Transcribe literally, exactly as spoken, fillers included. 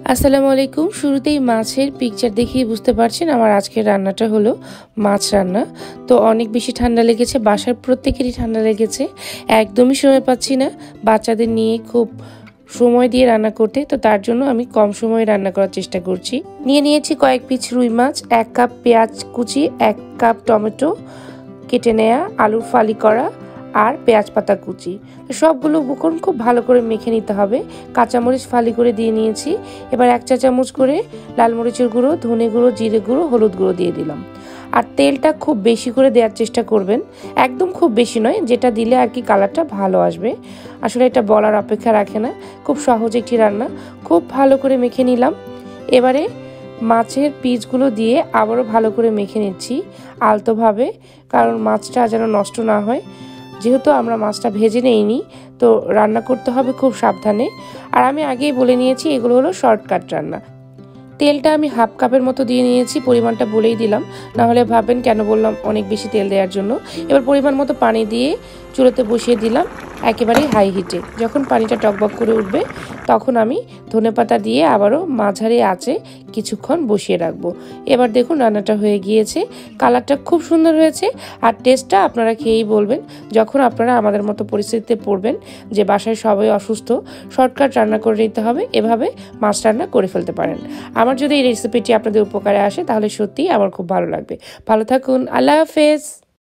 আসসালামু আলাইকুম। শুরুতেই মাছের পিকচার দেখিয়ে বুঝতে পারছেন আমার আজকের রান্নাটা হলো মাছ রান্না। তো অনেক বেশি ঠান্ডা লেগেছে, বাসার প্রত্যেকেরই ঠান্ডা লেগেছে, একদমই সময় পাচ্ছি না বাচ্চাদের নিয়ে খুব সময় দিয়ে রান্না করতে। তো তার জন্য আমি কম সময়ে রান্না করার চেষ্টা করছি। নিয়ে নিয়েছি কয়েক পিস রুই মাছ, এক কাপ পেঁয়াজ কুচি, এক কাপ টমেটো কেটে নেওয়া, আলুর ফালি করা আর পেঁয়াজ পাতা কুচি। সবগুলো উপকরণ খুব ভালো করে মেখে নিতে হবে। কাঁচামরিচ ফালি করে দিয়ে নিয়েছি। এবার এক চা চামচ করে লাল মরিচের গুঁড়ো, ধনে গুঁড়ো, জিরে গুঁড়ো, হলুদ গুঁড়ো দিয়ে দিলাম। আর তেলটা খুব বেশি করে দেওয়ার চেষ্টা করবেন, একদম খুব বেশি নয়, যেটা দিলে আর কি কালারটা ভালো আসবে। আসলে এটা বলার অপেক্ষা রাখে না, খুব সহজ একটি রান্না। খুব ভালো করে মেখে নিলাম। এবারে মাছের পিসগুলো দিয়ে আবারও ভালো করে মেখে নিচ্ছি আলতোভাবে, কারণ মাছটা যেন নষ্ট না হয়। যেহেতু আমরা মাছটা ভেজে নেইনি, তো রান্না করতে হবে খুব সাবধানে। আর আমি আগেই বলে নিয়েছি এগুলো হলো শর্টকাট রান্না। তেলটা আমি হাফ কাপের মতো দিয়ে নিয়েছি, পরিমাণটা বলেই দিলাম, না হলে ভাববেন কেন বললাম অনেক বেশি তেল দেওয়ার জন্য। এবার পরিমাণ মতো পানি দিয়ে চুলোতে বসিয়ে দিলাম একেবারেই হাই হিটে। যখন পানিটা টকবক করে উঠবে তখন আমি ধনেপাতা দিয়ে আবারও মাঝারি আঁচে কিছুক্ষণ বসিয়ে রাখবো। এবার দেখুন রান্নাটা হয়ে গিয়েছে, কালারটা খুব সুন্দর হয়েছে। আর টেস্টটা আপনারা খেয়েই বলবেন। যখন আপনারা আমাদের মতো পরিস্থিতিতে পড়বেন যে বাসায় সবাই অসুস্থ, শর্টকাট রান্না করে নিতে হবে, এভাবে মাছ রান্না করে ফেলতে পারেন। আমার যদি এই রেসিপিটি আপনাদের উপকারে আসে তাহলে সত্যিই আমার খুব ভালো লাগবে। ভালো থাকুন, আল্লাহ হাফেজ।